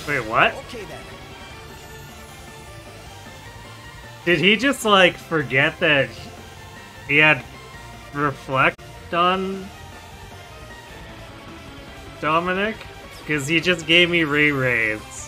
Wait, what? Okay then. Did he just, like, forget that he had reflect on Dominic? Because he just gave me Ray-Rays.